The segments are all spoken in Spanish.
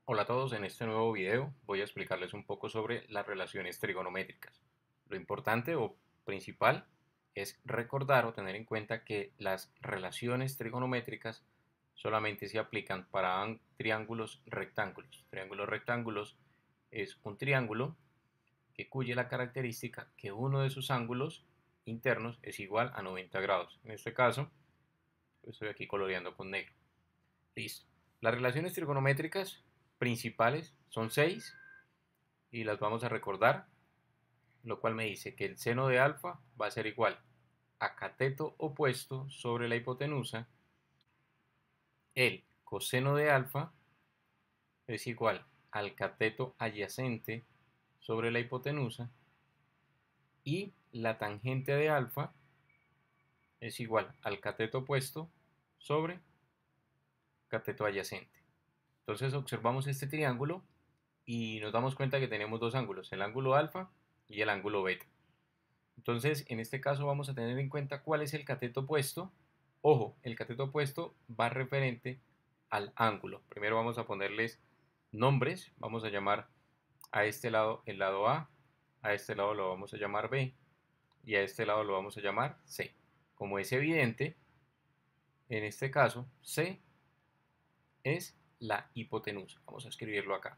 Hola a todos, en este nuevo video voy a explicarles un poco sobre las relaciones trigonométricas. Lo importante o principal es recordar o tener en cuenta que las relaciones trigonométricas solamente se aplican para triángulos rectángulos. Triángulos rectángulos es un triángulo que cuya la característica que uno de sus ángulos internos es igual a 90 grados. En este caso, estoy aquí coloreando con negro. Listo. Las relaciones trigonométricas principales son 6 y las vamos a recordar, lo cual me dice que el seno de alfa va a ser igual a cateto opuesto sobre la hipotenusa, el coseno de alfa es igual al cateto adyacente sobre la hipotenusa y la tangente de alfa es igual al cateto opuesto sobre cateto adyacente. Entonces observamos este triángulo y nos damos cuenta que tenemos dos ángulos, el ángulo alfa y el ángulo beta. Entonces, en este caso vamos a tener en cuenta cuál es el cateto opuesto. Ojo, el cateto opuesto va referente al ángulo. Primero vamos a ponerles nombres. Vamos a llamar a este lado el lado a este lado lo vamos a llamar B y a este lado lo vamos a llamar C. Como es evidente, en este caso C es la hipotenusa. Vamos a escribirlo acá.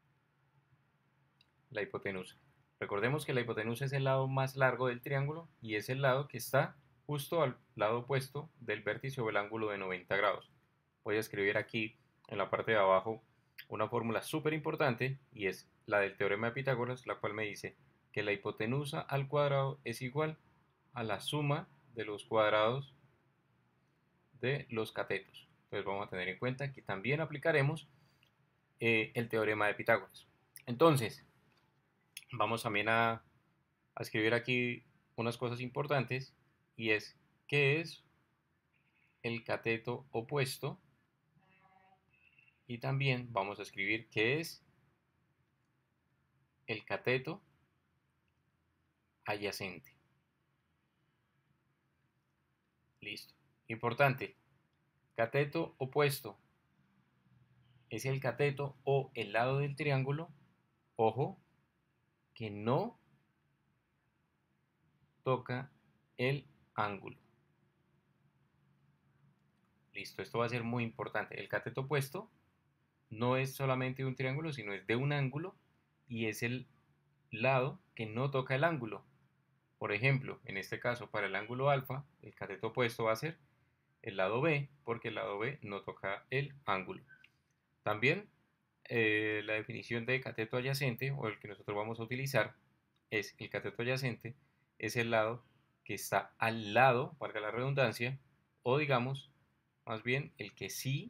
La hipotenusa. Recordemos que la hipotenusa es el lado más largo del triángulo y es el lado que está justo al lado opuesto del vértice o el ángulo de 90 grados. Voy a escribir aquí en la parte de abajo una fórmula súper importante y es la del teorema de Pitágoras, la cual me dice que la hipotenusa al cuadrado es igual a la suma de los cuadrados de los catetos. Entonces vamos a tener en cuenta que también aplicaremos el teorema de Pitágoras. Entonces, vamos también a escribir aquí unas cosas importantes y es qué es el cateto opuesto y también vamos a escribir qué es el cateto adyacente. Listo. Importante, cateto opuesto es el cateto o el lado del triángulo, ojo, que no toca el ángulo. Listo, esto va a ser muy importante. El cateto opuesto no es solamente de un triángulo, sino es de un ángulo y es el lado que no toca el ángulo. Por ejemplo, en este caso, para el ángulo alfa, el cateto opuesto va a ser el lado B, porque el lado B no toca el ángulo. También la definición de cateto adyacente, o el que nosotros vamos a utilizar, es el cateto adyacente, es el lado que está al lado, valga la redundancia, o digamos, más bien el que sí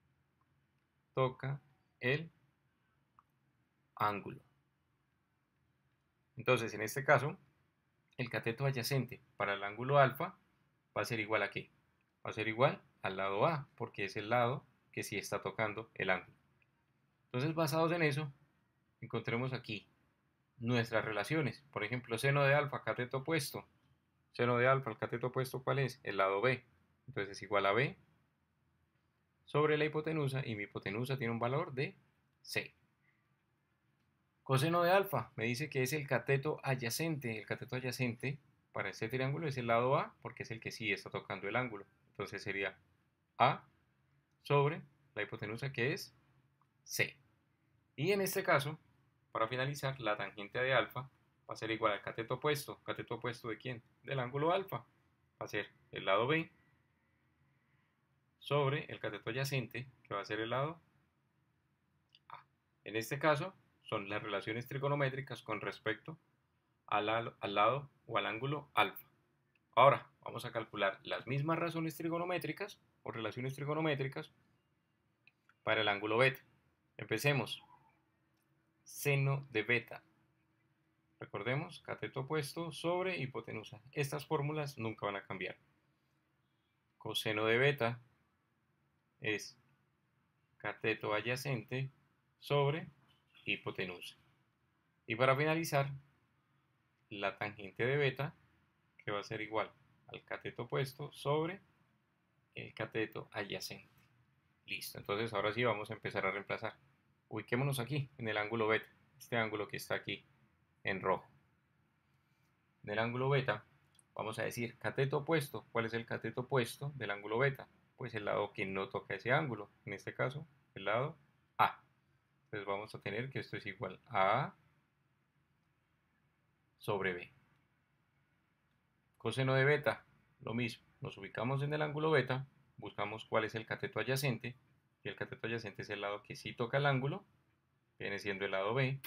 toca el ángulo. Entonces, en este caso, el cateto adyacente para el ángulo alfa va a ser igual a ¿qué? Va a ser igual al lado A, porque es el lado que sí está tocando el ángulo. Entonces, basados en eso, encontremos aquí nuestras relaciones. Por ejemplo, seno de alfa, cateto opuesto. Seno de alfa, el cateto opuesto, ¿cuál es? El lado B. Entonces es igual a B sobre la hipotenusa y mi hipotenusa tiene un valor de C. Coseno de alfa me dice que es el cateto adyacente. El cateto adyacente para este triángulo es el lado A porque es el que sí está tocando el ángulo. Entonces sería A sobre la hipotenusa que es C. Y en este caso, para finalizar, la tangente de alfa va a ser igual al cateto opuesto. ¿Cateto opuesto de quién? Del ángulo alfa. Va a ser el lado B sobre el cateto adyacente, que va a ser el lado A. En este caso, son las relaciones trigonométricas con respecto al lado o al ángulo alfa. Ahora, vamos a calcular las mismas razones trigonométricas o relaciones trigonométricas para el ángulo beta. Empecemos. Seno de beta. Recordemos, cateto opuesto sobre hipotenusa. Estas fórmulas nunca van a cambiar. Coseno de beta es cateto adyacente sobre hipotenusa. Y para finalizar, la tangente de beta, que va a ser igual al cateto opuesto sobre el cateto adyacente. Listo, entonces ahora sí vamos a empezar a reemplazar. Ubiquémonos aquí, en el ángulo beta, este ángulo que está aquí en rojo. En el ángulo beta, vamos a decir cateto opuesto. ¿Cuál es el cateto opuesto del ángulo beta? Pues el lado que no toca ese ángulo, en este caso, el lado A. Entonces vamos a tener que esto es igual a A sobre B. Coseno de beta, lo mismo. Nos ubicamos en el ángulo beta, buscamos cuál es el cateto adyacente, y el cateto adyacente es el lado que sí toca el ángulo, viene siendo el lado B,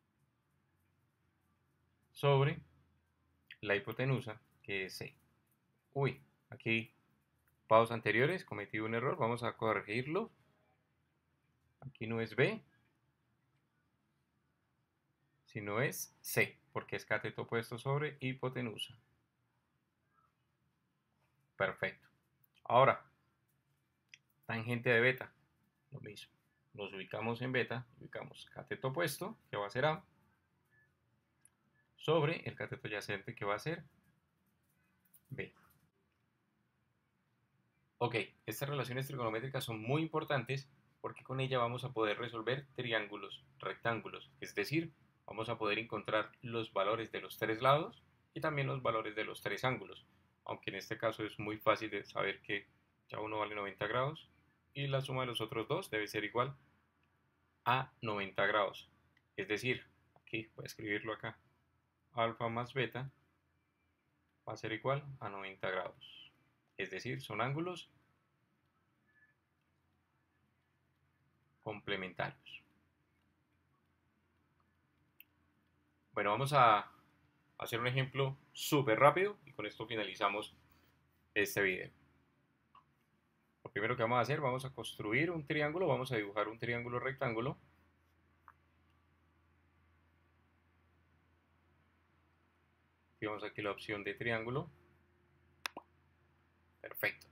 sobre la hipotenusa, que es C. Uy, aquí pasos anteriores, cometí un error, vamos a corregirlo. Aquí no es B, sino es C, porque es cateto opuesto sobre hipotenusa. Perfecto. Ahora, tangente de beta, lo mismo. Nos ubicamos en beta, ubicamos cateto opuesto, que va a ser A, sobre el cateto adyacente, que va a ser B. Ok, estas relaciones trigonométricas son muy importantes porque con ella vamos a poder resolver triángulos rectángulos, es decir, vamos a poder encontrar los valores de los tres lados y también los valores de los tres ángulos, aunque en este caso es muy fácil de saber que ya uno vale 90 grados y la suma de los otros dos debe ser igual a 90 grados. Es decir, aquí voy a escribirlo acá, alfa más beta va a ser igual a 90 grados. Es decir, son ángulos complementarios. Bueno, vamos a hacer un ejemplo súper rápido y con esto finalizamos este video. Lo primero que vamos a hacer, vamos a construir un triángulo, vamos a dibujar un triángulo rectángulo. Tenemos aquí la opción de triángulo. Perfecto.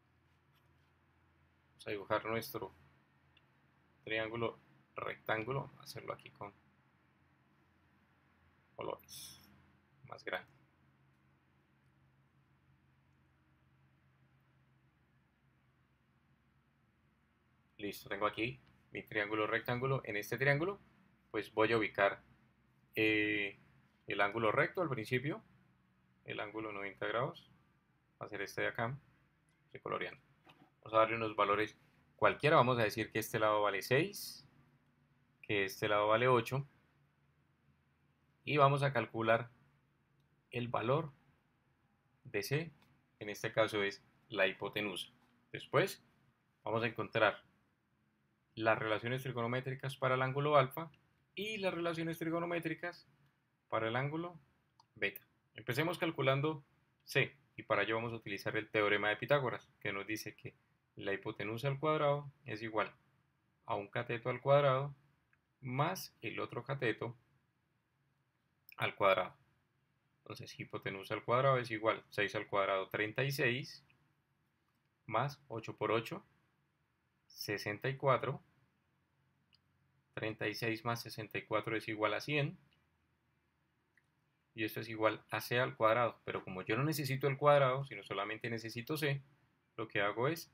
Vamos a dibujar nuestro triángulo rectángulo, hacerlo aquí con colores más grandes. Listo, tengo aquí mi triángulo rectángulo. En este triángulo, pues voy a ubicar el ángulo recto al principio, el ángulo 90 grados, va a ser este de acá, estoy coloreando. Vamos a darle unos valores cualquiera, vamos a decir que este lado vale 6, que este lado vale 8, y vamos a calcular el valor de C, en este caso es la hipotenusa. Después vamos a encontrar las relaciones trigonométricas para el ángulo alfa y las relaciones trigonométricas para el ángulo beta. Empecemos calculando C y para ello vamos a utilizar el teorema de Pitágoras, que nos dice que la hipotenusa al cuadrado es igual a un cateto al cuadrado más el otro cateto al cuadrado. Entonces hipotenusa al cuadrado es igual 6 al cuadrado 36 más 8 por 8 64, 36 más 64 es igual a 100 y esto es igual a C al cuadrado, pero como yo no necesito el cuadrado, sino solamente necesito C, lo que hago es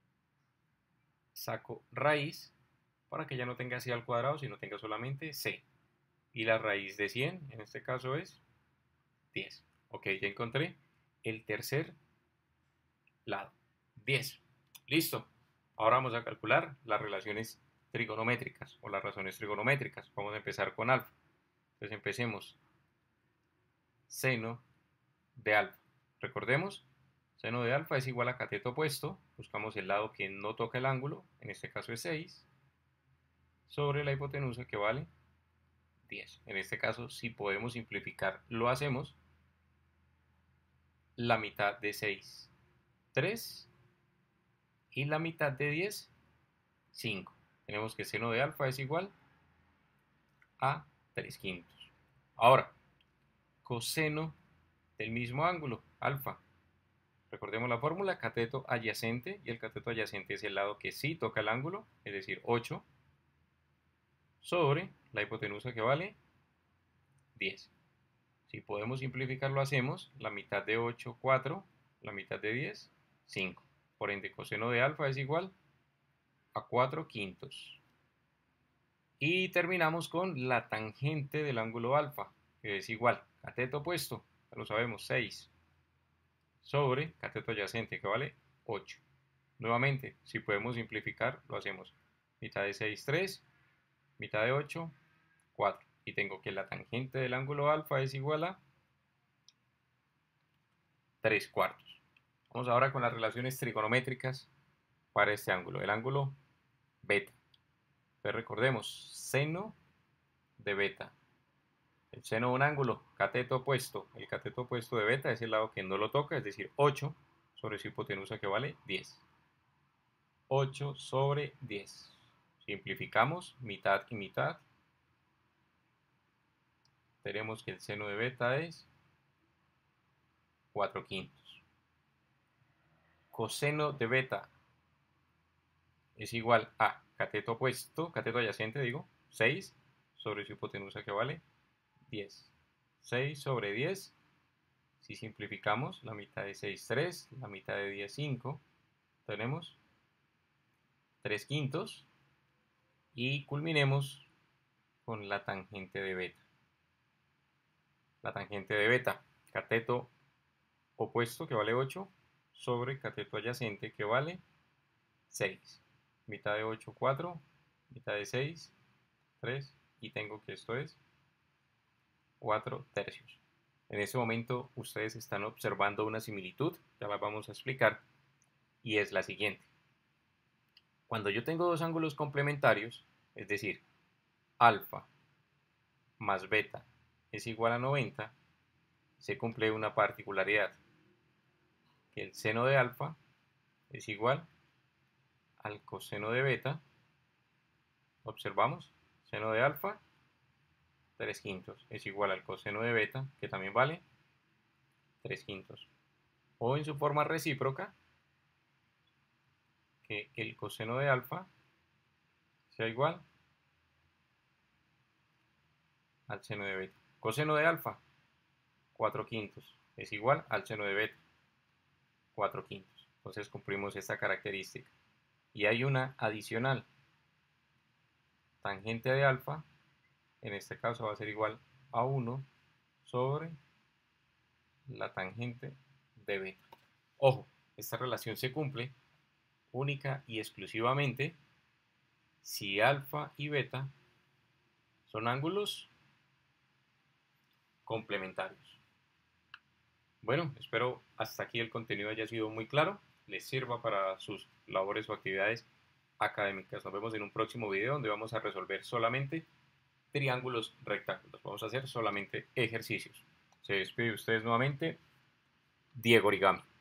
saco raíz para que ya no tenga C al cuadrado, sino tenga solamente C. Y la raíz de 100, en este caso es 10. Ok, ya encontré el tercer lado, 10. Listo. Ahora vamos a calcular las relaciones trigonométricas o las razones trigonométricas. Vamos a empezar con alfa. Entonces empecemos. Seno de alfa. Recordemos, seno de alfa es igual a cateto opuesto. Buscamos el lado que no toca el ángulo, en este caso es 6, sobre la hipotenusa que vale 10. En este caso, si podemos simplificar, lo hacemos. La mitad de 6, 3, y la mitad de 10, 5. Tenemos que seno de alfa es igual a 3 quintos. Ahora, coseno del mismo ángulo, alfa. Recordemos la fórmula, cateto adyacente, y el cateto adyacente es el lado que sí toca el ángulo, es decir, 8, sobre la hipotenusa que vale 10. Si podemos simplificar, lo hacemos. La mitad de 8, 4, la mitad de 10, 5. Por ende, coseno de alfa es igual a 4 quintos. Y terminamos con la tangente del ángulo alfa, que es igual, cateto opuesto, ya lo sabemos, 6, sobre cateto adyacente, que vale 8. Nuevamente, si podemos simplificar, lo hacemos. Mitad de 6, 3, mitad de 8, 4. Y tengo que la tangente del ángulo alfa es igual a 3 cuartos. Vamos ahora con las relaciones trigonométricas para este ángulo, el ángulo beta. Entonces recordemos, seno de beta. El seno de un ángulo, cateto opuesto. El cateto opuesto de beta es el lado que no lo toca, es decir, 8 sobre su hipotenusa, que vale 10. 8 sobre 10. Simplificamos, mitad y mitad. Tenemos que el seno de beta es 4 quintos. Coseno de beta es igual a cateto opuesto, cateto adyacente, digo, 6 sobre su hipotenusa, que vale 10. 6 sobre 10. Si simplificamos, la mitad de 6, 3, la mitad de 10, 5. Tenemos 3 quintos. Y culminemos con la tangente de beta. La tangente de beta, cateto opuesto, que vale 8, sobre cateto adyacente, que vale 6. Mitad de 8, 4. Mitad de 6, 3. Y tengo que esto es 4 tercios. En este momento ustedes están observando una similitud, ya la vamos a explicar, y es la siguiente. Cuando yo tengo dos ángulos complementarios, es decir, alfa más beta es igual a 90, se cumple una particularidad, que el seno de alfa es igual al coseno de beta. Observamos, seno de alfa, 3 quintos, es igual al coseno de beta, que también vale 3 quintos. O en su forma recíproca, que el coseno de alfa sea igual al seno de beta. Coseno de alfa, 4 quintos, es igual al seno de beta, 4 quintos. Entonces cumplimos esta característica. Y hay una adicional. Tangente de alfa, en este caso va a ser igual a 1 sobre la tangente de beta. Ojo, esta relación se cumple única y exclusivamente si alfa y beta son ángulos complementarios. Bueno, espero hasta aquí el contenido haya sido muy claro, les sirva para sus labores o actividades académicas. Nos vemos en un próximo video donde vamos a resolver solamente triángulos rectángulos. Vamos a hacer solamente ejercicios. Se despide de ustedes nuevamente, Diego Origami.